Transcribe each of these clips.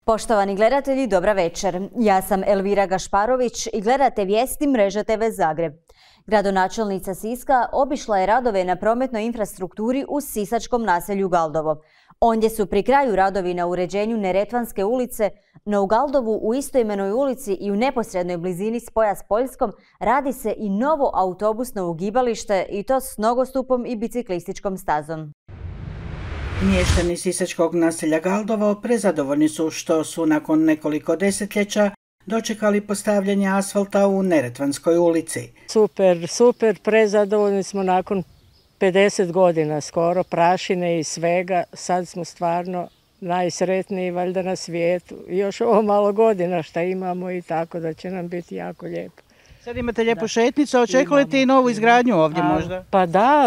Poštovani gledatelji, dobra večer. Ja sam Elvira Gašparović i gledate vijesti Mreže TV Zagreb. Gradonačelnica Siska obišla je radove na prometnoj infrastrukturi u sisačkom naselju Galdovo. Ondje su pri kraju radovi na uređenju Neretvanske ulice, no u Galdovu u istoimenoj ulici i u neposrednoj blizini spoja s Poljskom radi se i novo autobusno ugibalište i to s nogostupom i biciklističkom stazom. Mještani sisačkog naselja Galdovo prezadovoljni su što su nakon nekoliko desetljeća dočekali postavljanje asfalta u Neretvanskoj ulici. Super, prezadovoljni smo nakon 50 godina skoro prašine i svega. Sad smo stvarno najsretniji valjda na svijetu. Još ovo malo godina što imamo i tako da će nam biti jako lijepo. Sad imate lijepu šetnicu, očekujete i novu izgradnju ovdje možda? Pa da,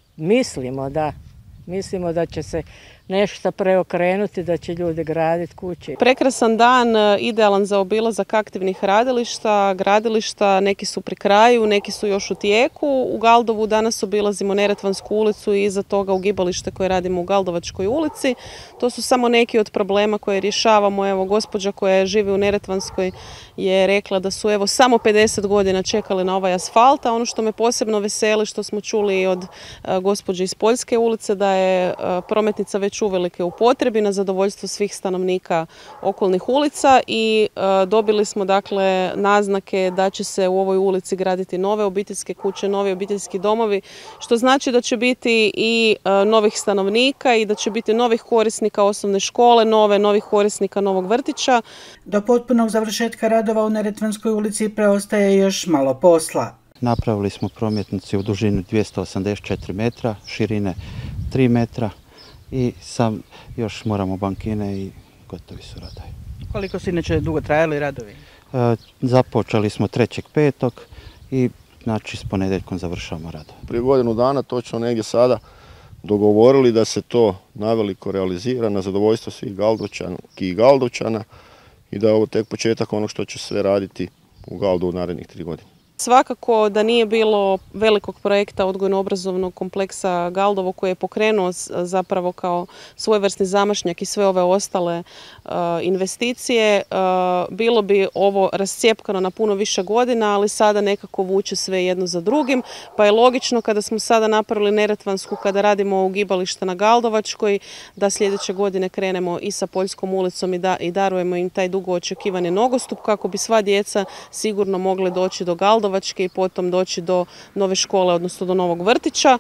mislimo da će se nešto preokrenuti, da će ljudi graditi kuće. Prekrasan dan, idealan za obilazak aktivnih radilišta, gradilišta, neki su pri kraju, neki su još u tijeku. U Galdovu danas obilazimo Neretvansku ulicu i iza toga ugibalište koje radimo u Galdovačkoj ulici. To su samo neki od problema koje rješavamo. Evo, gospođa koja živi u Neretvanskoj je rekla da su samo 50 godina čekali na ovaj asfalt, a ono što me posebno veseli što smo čuli od gospođe iz Poljske ulice da je prometnica već uvelike u potrebi na zadovoljstvo svih stanovnika okolnih ulica i dobili smo dakle naznake da će se u ovoj ulici graditi nove obiteljske kuće, novi obiteljski domovi, što znači da će biti i novih stanovnika i da će biti novih korisnika osnovne škole, novih korisnika novog vrtića. Do potpunog završetka radova u Neretvanskoj ulici preostaje još malo posla. Napravili smo prometnicu u dužini 284 metra, širine 3 metra i sam još moramo bankine i gotovi su radovi. Koliko su inače dugo trajali radovi? Započeli smo 3.5. i znači s ponedjeljkom završavamo radove. Prije godinu dana točno negdje sada dogovorili da se to naveliko realizira na zadovoljstvo svih Galdovčanki i Galdovčana i da je ovo tek početak onog što će sve raditi u Galdovu u narednih 3 godine. Svakako da nije bilo velikog projekta odgojno-obrazovnog kompleksa Galdovo koji je pokrenuo zapravo kao svojevrsni zamašnjak i sve ove ostale investicije. Bilo bi ovo rascjepkano na puno više godina, ali sada nekako vuče sve jedno za drugim. Pa je logično kada smo sada napravili Neretvansku, kada radimo ugibalište na Galdovačkoj, da sljedeće godine krenemo i sa Poljskom ulicom i darujemo im taj dugo očekivani nogostup kako bi sva djeca sigurno mogli doći do Galdovačke i potom doći do nove škole, odnosno do novog vrtića.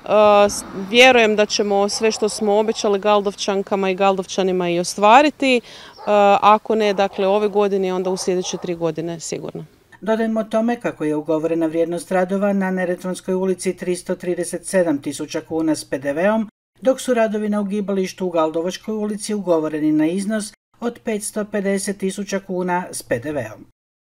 Vjerujem da ćemo sve što smo obećali Galdovčankama i Galdovčanima i ostvariti. Ako ne, dakle, ove godine, onda u sljedeće 3 godine sigurno. Dodajmo tome kako je ugovorena vrijednost radova na Neretvanskoj ulici 337.000 kuna s PDV-om, dok su radovi na ugibalištu u Galdovačkoj ulici ugovoreni na iznos od 550.000 kuna s PDV-om.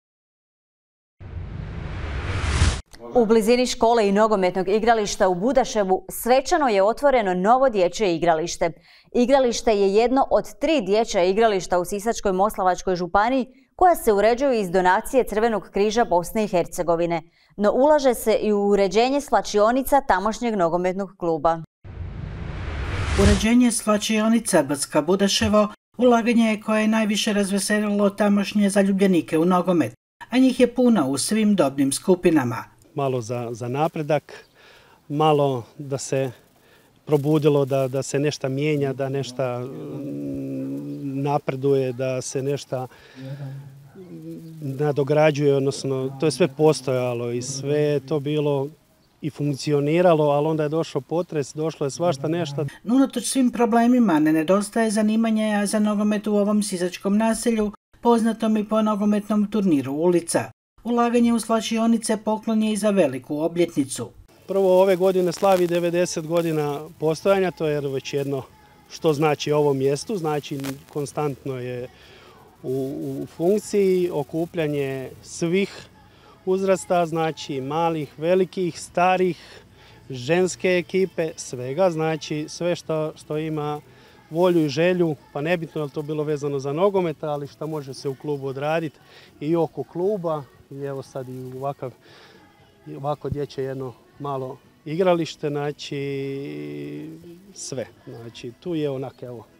U blizini škole i nogometnog igrališta u Budaševu svečano je otvoreno novo dječje igralište. Igralište je jedno od 3 dječja igrališta u Sisačko-moslavačkoj županiji koja se uređuju iz donacije Crvenog križa Bosne i Hercegovine, no ulaže se i u uređenje svlačionica tamošnjeg nogometnog kluba. Uređenje svlačionica Brdska Budaševo ulaganje je koje je najviše razveselilo tamošnje zaljubljenike u nogomet, a njih je puno u svim dobnim skupinama. Malo za napredak, malo da se probudilo da se nešto mijenja, da nešto napreduje, da se nešto nadograđuje, odnosno to je sve postojalo i sve je to bilo i funkcioniralo, ali onda je došao potres, došlo je svašta nešto. Unatoč svim problemima ne nedostaje zanimanja za nogomet u ovom sisačkom naselju, poznatom i po nogometnom turniru ulica. Ulaganje u svlačionice poklon je i za veliku obljetnicu. Prvo ove godine slavi 90 godina postojanja, to je već jedno što znači ovom mjestu, znači konstantno je u funkciji, okupljanje svih uzrasta, znači malih, velikih, starih, ženske ekipe, svega, znači sve što ima volju i želju, pa nebitno je li to bilo vezano za nogomet, ali što može se u klubu odraditi i oko kluba. I evo sad i ovako dječje jedno malo igralište, znači sve. Znači tu je onak evo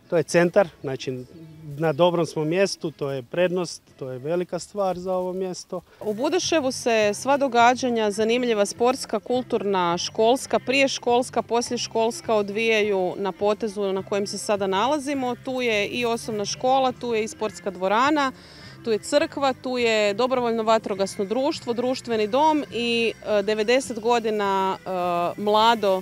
To je centar, znači na dobrom smo mjestu, to je prednost, to je velika stvar za ovo mjesto. U Budaševu se sva događanja, zanimljiva sportska, kulturna, školska, priješkolska, posliješkolska odvijaju na potezu na kojem se sada nalazimo. Tu je i osnovna škola, tu je i sportska dvorana, tu je crkva, tu je dobrovoljno vatrogasno društvo, društveni dom i 90 godina mlado,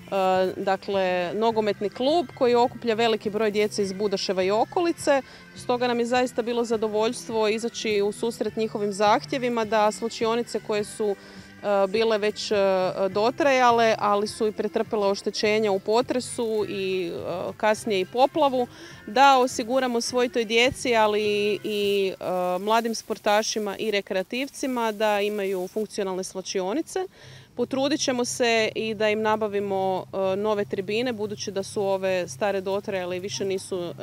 dakle nogometni klub koji okuplja veliki broj djece iz Budaševa i okolice. Stoga nam je zaista bilo zadovoljstvo izaći u susret njihovim zahtjevima da slučionice koje su bile već dotrajale, ali su i pretrpele oštećenja u potresu i kasnije i poplavu, da osiguramo svoj toj djeci, ali i mladim sportašima i rekreativcima da imaju funkcionalne svlačionice. Potrudit ćemo se i da im nabavimo nove tribine, budući da su ove stare dotrajale i više nisu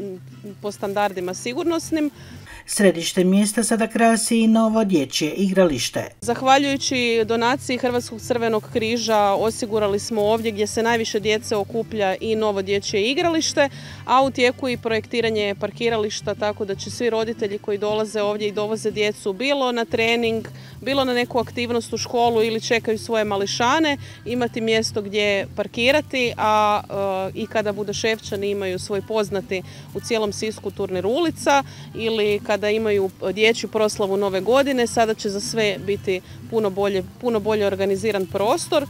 po standardima sigurnosnim. Središte mjesta sada krasi i novo dječje igralište. Zahvaljujući donaciji Hrvatskog crvenog križa osigurali smo ovdje gdje se najviše djece okuplja i novo dječje igralište, a u tijeku i projektiranje parkirališta, tako da će svi roditelji koji dolaze ovdje i dovoze djecu bilo na trening, bilo na neku aktivnost u školu ili čekaju svoje mališane, imati mjesto gdje parkirati, a i kada Budaševčani imaju svoj poznati u cijelom Sisku turnir ulica ili kada imaju dječju proslavu Nove godine, sada će za sve biti puno bolje organiziran prostor.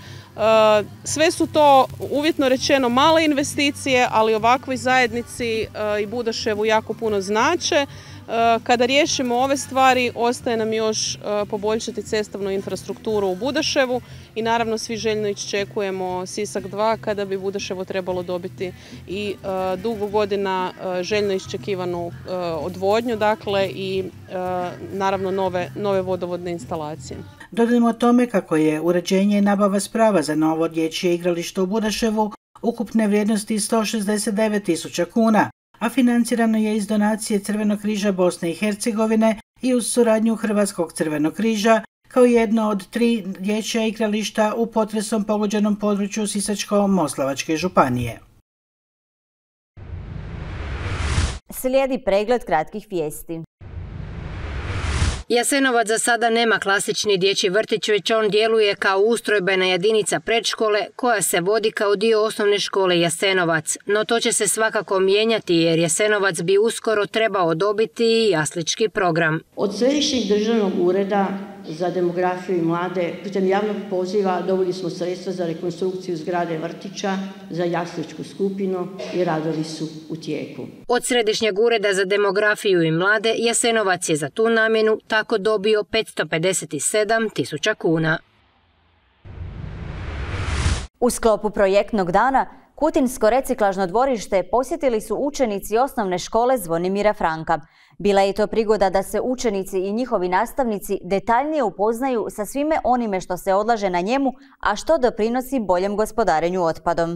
Sve su to, uvjetno rečeno, male investicije, ali ovakvoj zajednici i Budaševu jako puno znače. Kada riješimo ove stvari, ostaje nam još poboljšati cestovnu infrastrukturu u Budaševu i naravno svi željno iščekujemo Sisak 2 kada bi Budaševo trebalo dobiti i dugo godina željno iščekivanu odvodnju, dakle i naravno nove vodovodne instalacije. Dodajmo tome kako je uređenje i nabava sprava za novo dječje igralište u Budaševu ukupne vrijednosti 169.000 kuna, a financirano je iz donacije Crvenog križa Bosne i Hercegovine i uz suradnju Hrvatskog crvenog križa kao jedno od 3 dječja igrališta u potresom pogođenom području Sisačko-moslavačke županije. Slijedi pregled kratkih vijesti. Jasenovac za sada nema klasični dječji vrtić, već on djeluje kao ustrojbena jedinica predškole koja se vodi kao dio osnovne škole Jasenovac. No to će se svakako mijenjati jer Jasenovac bi uskoro trebao dobiti i jaslički program. Od Središnjeg državnog ureda za demografiju i mlade putem javnog poziva dobili smo sredstva za rekonstrukciju zgrade vrtića za jasličku skupinu i radovi su u tijeku. Od Središnjeg ureda za demografiju i mlade Jasenovac je za tu namjenu tako dobio 557.000 kuna. U sklopu projektnog dana Kutinsko reciklažno dvorište posjetili su učenici osnovne škole Zvonimira Franka. Bila je to prigoda da se učenici i njihovi nastavnici detaljnije upoznaju sa svime onime što se odlaže na njemu, a što doprinosi boljem gospodarenju otpadom.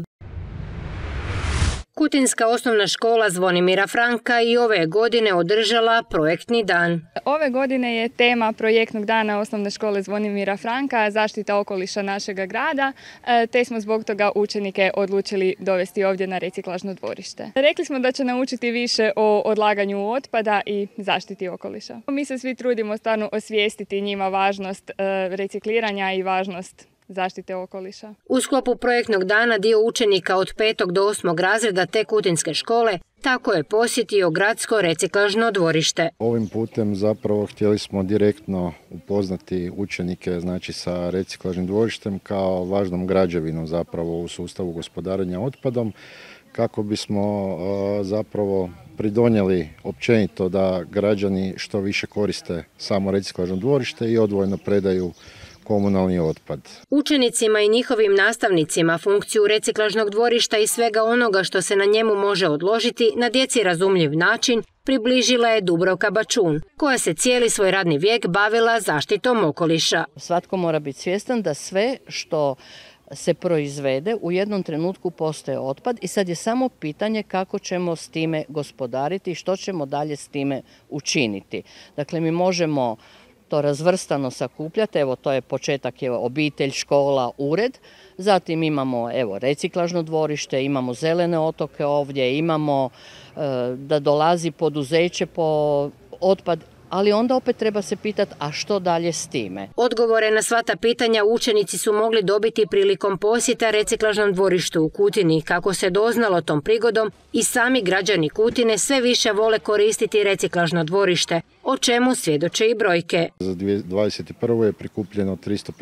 Kutinska osnovna škola Zvonimira Franka i ove godine održala projektni dan. Ove godine je tema projektnog dana osnovne škole Zvonimira Franka zaštita okoliša našega grada, te smo zbog toga učenike odlučili dovesti ovdje na reciklažno dvorište. Rekli smo da će naučiti više o odlaganju otpada i zaštiti okoliša. Mi se svi trudimo stvarno osvijestiti njima važnost recikliranja i važnost zaštite okoliša. U sklopu projektnog dana dio učenika od 5. do 8. razreda te kutinske škole tako je posjetio gradsko reciklažno dvorište. Ovim putem zapravo htjeli smo direktno upoznati učenike sa reciklažnim dvorištem kao važnom građevinom zapravo u sustavu gospodarenja otpadom, kako bismo zapravo pridonijeli općenito da građani što više koriste samo reciklažno dvorište i odvojeno predaju komunalni otpad. Učenicima i njihovim nastavnicima funkciju reciklažnog dvorišta i svega onoga što se na njemu može odložiti na djeci razumljiv način približila je Dubravka Bačun, koja se cijeli svoj radni vijek bavila zaštitom okoliša. Svatko mora biti svjestan da sve što se proizvede u jednom trenutku postaje otpad i sad je samo pitanje kako ćemo s time gospodariti i što ćemo dalje s time učiniti. Dakle, mi možemo to razvrstano sakupljati. Evo, to je početak, je obitelj, škola, ured. Zatim imamo reciklažno dvorište, imamo zelene otoke ovdje, imamo da dolazi poduzeće po otpad, ali onda opet treba se pitati, a što dalje s time? Odgovore na sva ta pitanja učenici su mogli dobiti prilikom posjeta reciklažnom dvorištu u Kutini. Kako se doznalo tom prigodom, i sami građani Kutine sve više vole koristiti reciklažno dvorište, o čemu svjedoče i brojke. Za 2021. je prikupljeno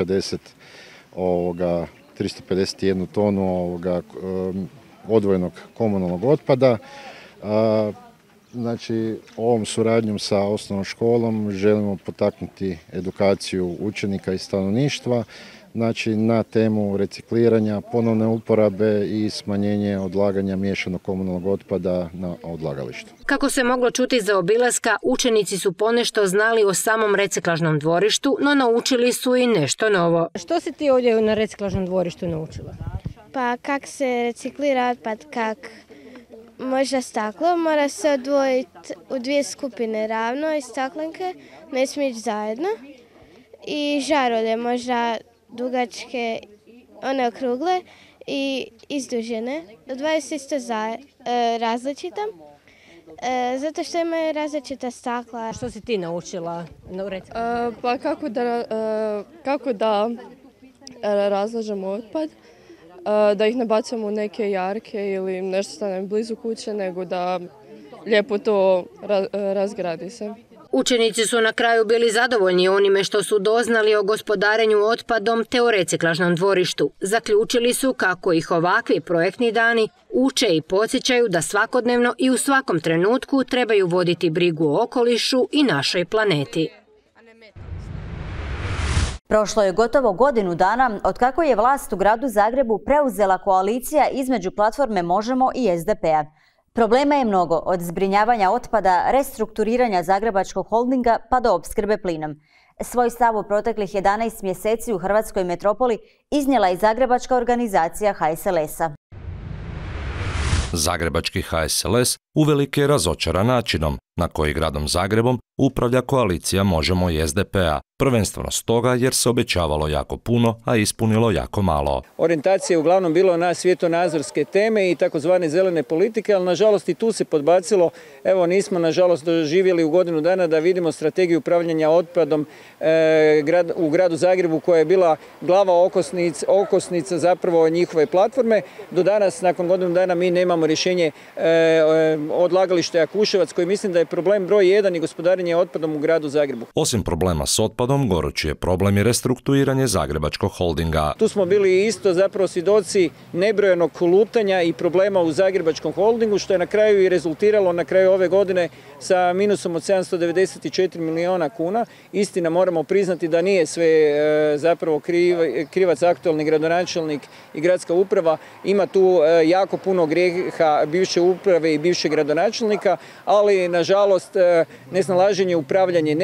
351 tonu odvojenog komunalnog otpada. Znači, ovom suradnjom sa osnovnom školom želimo potaknuti edukaciju učenika i stanovništva, znači na temu recikliranja, ponovne uporabe i smanjenje odlaganja miješanog komunalnog otpada na odlagalištu. Kako se moglo čuti za obilaska, učenici su ponešto znali o samom reciklažnom dvorištu, no naučili su i nešto novo. Što si ti ovdje na reciklažnom dvorištu naučila? Pa kak se reciklira otpad, kak možda staklo, mora se odvojiti u dvije skupine ravno i staklenke, ne smije ići zajedno. I žarulje, možda dugačke, one okrugle i izdužene. Odvaja se isto različita, zato što imaju različita stakla. Što si ti naučila? Pa kako da razlažemo otpad. Da ih ne bacamo u neke jarke ili nešto stane blizu kuće, nego da lijepo to razgradi se. Učenici su na kraju bili zadovoljni onime što su doznali o gospodarenju otpadom te o reciklažnom dvorištu. Zaključili su kako ih ovakvi projektni dani uče i podsjećaju da svakodnevno i u svakom trenutku trebaju voditi brigu o okolišu i našoj planeti. Prošlo je gotovo godinu dana otkako je vlast u gradu Zagrebu preuzela koalicija između platforme Možemo i SDP-a. Problema je mnogo, od zbrinjavanja otpada, restrukturiranja Zagrebačkog holdinga pa do opskrbe plinom. Svoj stav u proteklih 11 mjeseci u Hrvatskoj metropoli iznijela i Zagrebačka organizacija HSLS-a. Zagrebački HSLS uvelike je razočaran načinom na koji gradom Zagrebom upravlja koalicija Možemo i SDP-a, prvenstveno stoga jer se obećavalo jako puno, a ispunilo jako malo. Orijentacija je uglavnom bilo na svjetonazorske teme i takozvane zelene politike, ali nažalost i tu se podbacilo. Evo, nismo nažalost doživjeli u godinu dana da vidimo strategiju upravljanja otpadom u gradu Zagrebu, koja je bila glava okosnica zapravo njihove platforme. Do danas, nakon godinu dana, mi nemamo rješenje odlagališta Jakuševac, koji mislim da je problem broj 1 i gospodarenje otpadom u gradu Zagrebu. Osim problema s otpadom, gorući je problem i restrukturiranje Zagrebačkog holdinga. Tu smo bili isto zapravo svjedoci nebrojenog lutanja i problema u Zagrebačkom holdingu, što je na kraju i rezultiralo na kraju ove godine sa minusom od 794 milijuna kuna. Istina, moramo priznati da nije sve zapravo krivac aktualni gradonačelnik i gradska uprava. Ima tu jako puno grijeha bivše uprave i bivšeg gradonačelnika, ali nažalost nesnalaženje, upravljanje,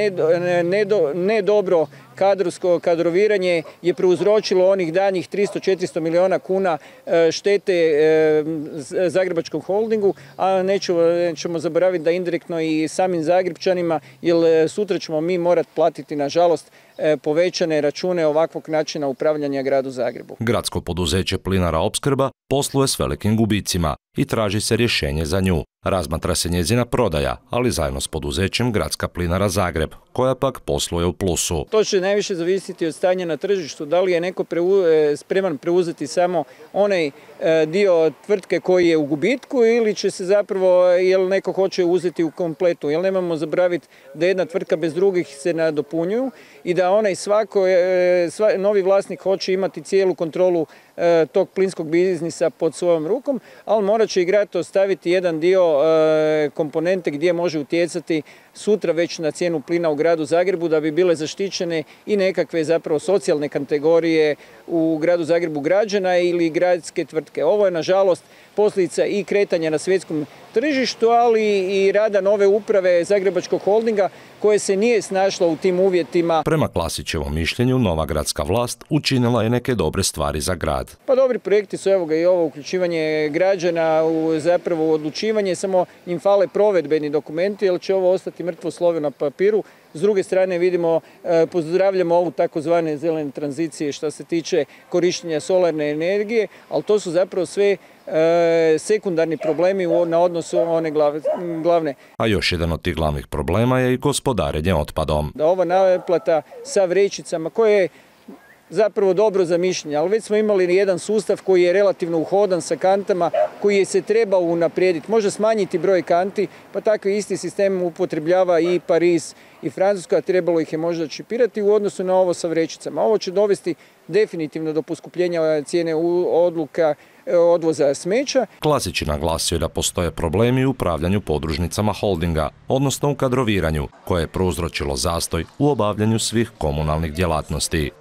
ne dobro kadrovsko kadroviranje je prouzročilo onih danjih 300-400 milijuna kuna štete Zagrebačkom holdingu, a nećemo zaboraviti da indirektno i samim Zagrepčanima, jer sutra ćemo mi morati platiti, nažalost, povećane račune ovakvog načina upravljanja gradu Zagrebu. Gradsko poduzeće Plinara Opskrba posluje s velikim gubicima i traži se rješenje za nju. Razmatra se njezina prodaja, ali zajedno s poduzećem Gradska plinara Zagreb, koja pak posluje u plusu. To će najviše zavisiti od stanja na tržištu, da li je neko spreman preuzeti samo onaj dio tvrtke koji je u gubitku ili će se zapravo, jel neko hoće uzeti u kompletu. Jel nemamo zaboraviti da jedna tvrtka bez drugih se nadopunjuju i da onaj novi vlasnik hoće imati cijelu kontrolu tog plinskog biznisa pod svojom rukom, ali morat će i grad ostaviti jedan dio komponente gdje može utjecati sutra već na cijenu plina u gradu Zagrebu, da bi bile zaštićene i nekakve zapravo socijalne kategorije u gradu Zagrebu građana ili gradske tvrtke. Ovo je nažalost posljedica i kretanja na svjetskom tržištu, ali i rada nove uprave Zagrebačkog holdinga koje se nije snašla u tim uvjetima. Prema Klasićevom mišljenju, nova gradska vlast učinila je neke dobre stvari za grad. Pa dobri projekti su evo ga i ovo uključivanje građana u zapravo odlučivanje, samo im fale provedbeni dokumenti jer će ovo ostati mrtvo slovo na papiru. S druge strane vidimo, pozdravljamo ovu takozvane zelene tranzicije što se tiče korištenja solarne energije, ali to su zapravo sve sekundarni problemi na odnosu one glavne. A još jedan od tih glavnih problema je i gospodarenje otpadom. Da ova naplata sa vrećicama koje je zapravo dobro za mišljenje, ali već smo imali jedan sustav koji je relativno uhodan sa kantama, koji je se trebao unaprijediti. Može smanjiti broj kanti, pa takvi isti sistem upotrebljava i Pariz i Francuska, a trebalo ih je možda čipirati u odnosu na ovo sa vrećicama. Ovo će dovesti definitivno do poskupljenja cijene odvoza smeća. Klasić je naglasio da postoje problemi u upravljanju podružnicama holdinga, odnosno u kadroviranju, koje je prouzročilo zastoj u obavljanju svih komunalnih djelatnosti.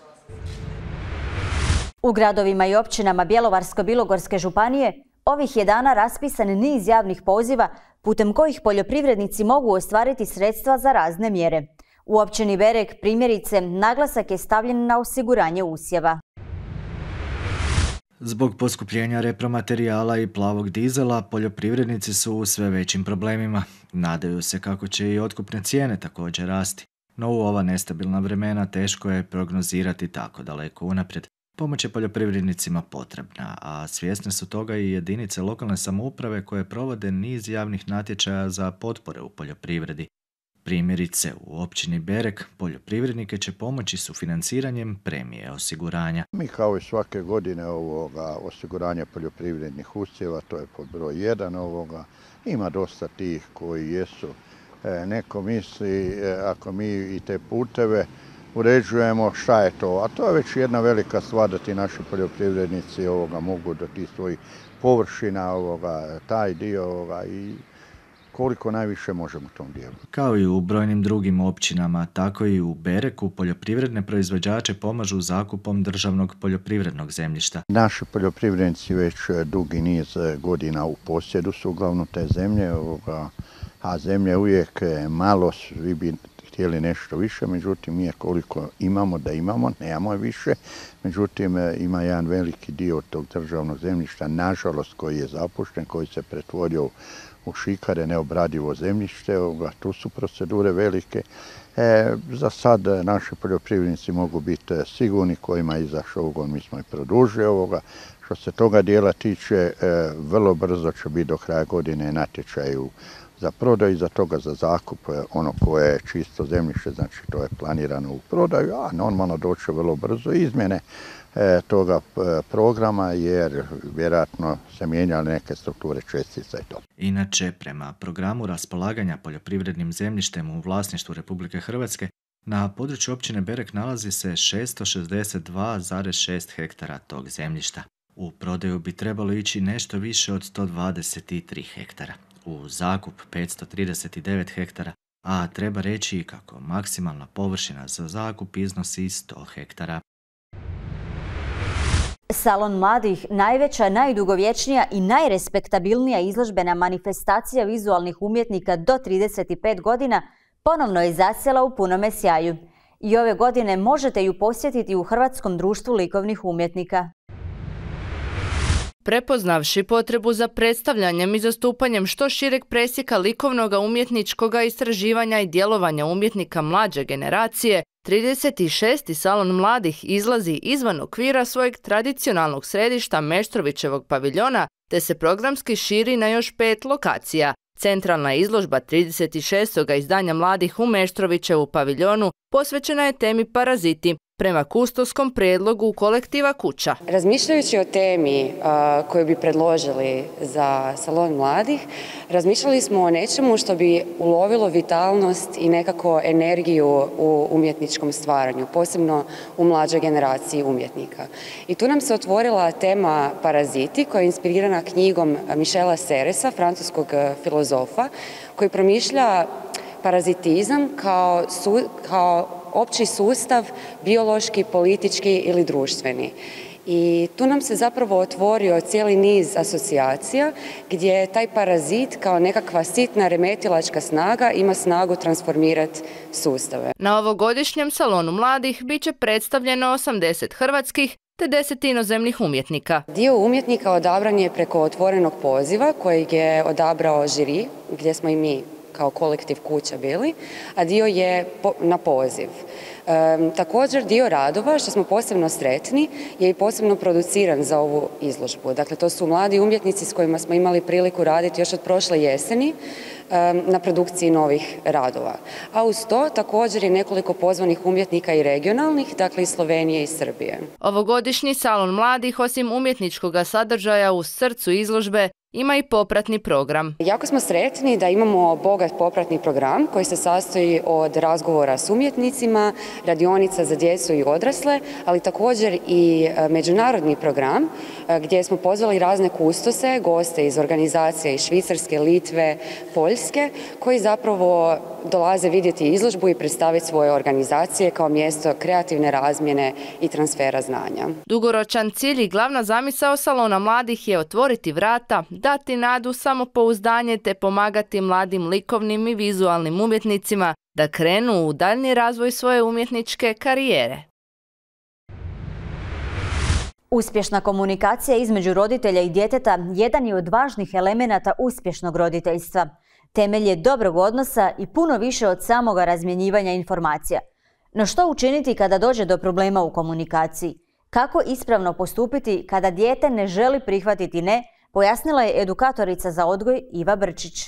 U gradovima i općinama Bjelovarsko-bilogorske županije ovih je dana raspisan niz javnih poziva putem kojih poljoprivrednici mogu ostvariti sredstva za razne mjere. U općini Bereg, primjerice, naglasak je stavljen na osiguranje usjeva. Zbog poskupljenja repromaterijala i plavog dizela, poljoprivrednici su u sve većim problemima. Nadaju se kako će i otkupne cijene također rasti. No u ova nestabilna vremena teško je prognozirati tako daleko unaprijed. Pomoć je poljoprivrednicima potrebna, a svjesne su toga i jedinice lokalne samouprave koje provode niz javnih natječaja za potpore u poljoprivredi. Primjerice, u općini Bereg poljoprivrednike će pomoći sufinanciranjem premije osiguranja. Mi kao i svake godine osiguranje poljoprivrednih usjeva, to je pod broj 1 ima dosta tih koji jesu. Neko misli, ako mi i te puteve uređujemo, šta je to? A to je već jedna velika stvar da ti naši poljoprivrednici mogu do tih svojih površina, taj dio i koliko najviše možemo u tom dijelu. Kao i u brojnim drugim općinama, tako i u Bereku poljoprivredne proizvođače pomažu zakupom državnog poljoprivrednog zemljišta. Naši poljoprivrednici već dugi niz godina u posjedu su uglavnom te zemlje, a zemlje uvijek malo, svi bi htjeli nešto više, međutim mi je koliko imamo da imamo, nemamo više, međutim ima jedan veliki dio tog državnog zemljišta, nažalost koji je zapušten, koji se pretvorio u šikare, neobradivo zemljište, tu su procedure velike. Za sad naši poljoprivrednici mogu biti sigurni kojima je izašao mi smo i produžili ovoga. Što se toga dijela tiče, vrlo brzo će biti do kraja godine natječaj za prodaju, za toga za zakup, ono koje je čisto zemljište, znači to je planirano u prodaju, a normalno doće vrlo brzo izmjene toga programa jer vjerojatno se mijenjale neke strukture čestica i to. Inače, prema programu raspolaganja poljoprivrednim zemljištem u vlasništvu Republike Hrvatske, na području općine Bereg nalazi se 662,6 hektara tog zemljišta. U prodaju bi trebalo ići nešto više od 123 hektara. U zakup 539 hektara, a treba reći kako maksimalna površina za zakup iznosi 100 hektara. Salon mladih, najveća, najdugovječnija i najrespektabilnija izložbena manifestacija vizualnih umjetnika do 35 godina, ponovno je zasjela u punome sjaju. I ove godine možete ju posjetiti u Hrvatskom društvu likovnih umjetnika. Prepoznavši potrebu za predstavljanjem i zastupanjem što šireg presjeka likovnog umjetničkog istraživanja i djelovanja umjetnika mlađe generacije, 36. Salon mladih izlazi izvan okvira svojeg tradicionalnog središta Meštrovićevog paviljona, te se programski širi na još 5 lokacija. Centralna izložba 36. izdanja mladih u Meštrovićevu paviljonu posvećena je temi Paraziti, prema kustoskom prijedlogu kolektiva Kuća. Razmišljajući o temi koju bi predložili za Salon mladih, razmišljali smo o nečemu što bi ulovilo vitalnost i nekako energiju u umjetničkom stvaranju, posebno u mlađoj generaciji umjetnika. I tu nam se otvorila tema Paraziti, koja je inspirirana knjigom Michela Serresa, francuskog filozofa, koji promišlja parazitizam kao opći sustav, biološki, politički ili društveni. I tu nam se zapravo otvorio cijeli niz asocijacija gdje taj parazit kao nekakva sitna remetilačka snaga ima snagu transformirati sustave. Na ovogodišnjem salonu mladih bit će predstavljeno 80 hrvatskih te 10 inozemnih umjetnika. Dio umjetnika odabran je preko otvorenog poziva kojeg je odabrao žiri, gdje smo i mi kao kolektiv kuća bili, a dio je na poziv. Također dio radova, što smo posebno sretni, je i posebno produciran za ovu izložbu. Dakle, to su mladi umjetnici s kojima smo imali priliku raditi još od prošle jeseni na produkciji novih radova. A uz to također je nekoliko pozvanih umjetnika i regionalnih, dakle iz Slovenije i Srbije. Ovogodišnji salon mladih, osim umjetničkog sadržaja u srcu izložbe, ima i popratni program. Jako smo sretni da imamo bogat popratni program koji se sastoji od razgovora s umjetnicima, radionica za djecu i odrasle, ali također i međunarodni program gdje smo pozvali razne kustose, goste iz organizacije iz Švicarske, Litve, Poljske, koji zapravo dolaze vidjeti izložbu i predstaviti svoje organizacije kao mjesto kreativne razmjene i transfera znanja. Dugoročan cilj i glavna zamisao salona mladih je otvoriti vrata, dati nadu, samopouzdanje te pomagati mladim likovnim i vizualnim umjetnicima da krenu u daljnji razvoj svoje umjetničke karijere. Uspješna komunikacija između roditelja i djeteta jedan je od važnih elemenata uspješnog roditeljstva. Temelj je dobrog odnosa i puno više od samoga razmjenjivanja informacija. No što učiniti kada dođe do problema u komunikaciji? Kako ispravno postupiti kada dijete ne želi prihvatiti ne, pojasnila je edukatorica za odgoj Iva Brčić.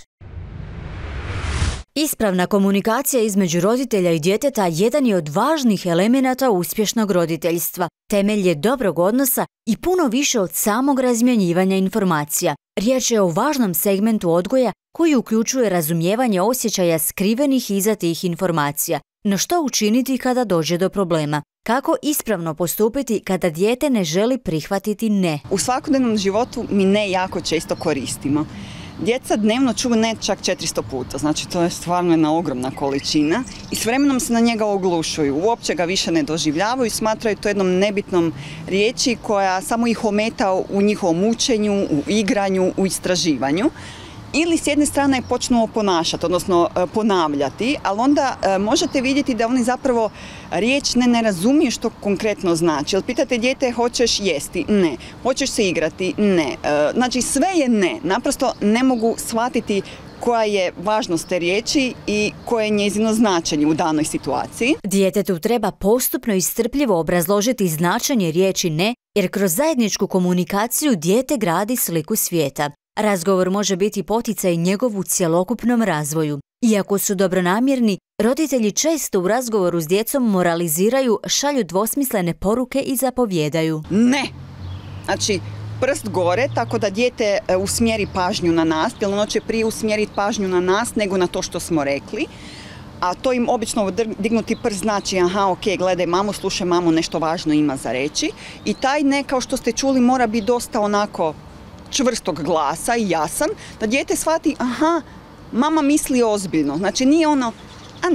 Ispravna komunikacija između roditelja i djeteta jedan je od važnih elemenata uspješnog roditeljstva. Temelj je dobrog odnosa i puno više od samog razmjenjivanja informacija. Riječ je o važnom segmentu odgoja koji uključuje razumijevanje osjećaja skrivenih iza tih informacija. No što učiniti kada dođe do problema? Kako ispravno postupiti kada dijete ne želi prihvatiti ne? U svakodnevnom životu mi ne jako često koristimo. Djeca dnevno čuju ne čak 400 puta, znači to je stvarno jedna ogromna količina i s vremenom se na njega oglušuju, uopće ga više ne doživljavaju i smatraju to jednom nebitnom riječi koja samo ih ometa u njihovom učenju, u igranju, u istraživanju. Ili s jedne strane počnu ponašati, odnosno ponavljati, ali onda možete vidjeti da oni zapravo riječ ne razumiju što konkretno znači. Jel pitate dijete hoćeš jesti? Ne. Hoćeš se igrati? Ne. Znači sve je ne. Naprosto ne mogu shvatiti koja je važnost te riječi i koje je njezino značenje u danoj situaciji. Djetetu treba postupno i strpljivo obrazložiti značenje riječi ne, jer kroz zajedničku komunikaciju dijete gradi sliku svijeta. Razgovor može biti poticaj njegovu cjelokupnom razvoju. Iako su dobronamjerni, roditelji često u razgovoru s djecom moraliziraju, šalju dvosmislene poruke i zapovjedaju. Ne! Znači, prst gore, tako da dijete usmjeri pažnju na nas, jer ono će prije usmjeriti pažnju na nas nego na to što smo rekli. A to im obično dignuti prst znači, aha, ok, gledaj mamu, slušaj mamu, nešto važno ima za reći. I taj ne, kao što ste čuli, mora biti dosta onako čvrstog glasa i jasan, da dijete shvati, aha, mama misli ozbiljno. Znači nije ono, a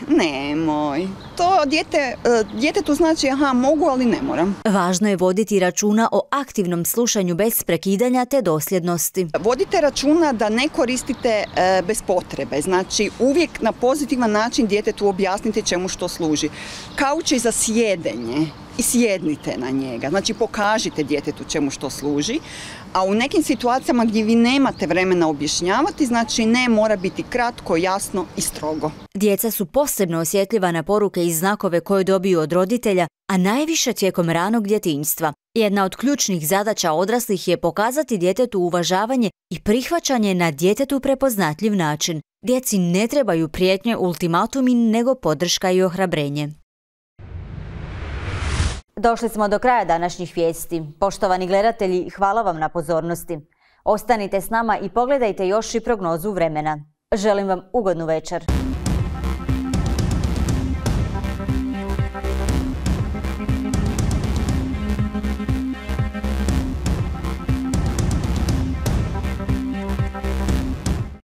nemoj. To djetetu znači, aha, mogu, ali ne moram. Važno je voditi računa o aktivnom slušanju bez prekidanja te dosljednosti. Vodite računa da ne koristite bez potrebe. Znači uvijek na pozitivan način djetetu objasnite čemu što služi. Kauč je za sjedenje i sjednite na njega. Znači pokažite djetetu čemu što služi. A u nekim situacijama gdje vi nemate vremena objašnjavati, znači ne, mora biti kratko, jasno i strogo. Djeca su posebno osjetljiva na poruke i znakove koje dobiju od roditelja, a najviše tijekom ranog djetinjstva. Jedna od ključnih zadaća odraslih je pokazati djetetu uvažavanje i prihvaćanje na djetetu prepoznatljiv način. Djeci ne trebaju prijetnje, ultimatumi, nego podrška i ohrabrenje. Došli smo do kraja današnjih vijesti. Poštovani gledatelji, hvala vam na pozornosti. Ostanite s nama i pogledajte još i prognozu vremena. Želim vam ugodnu večer.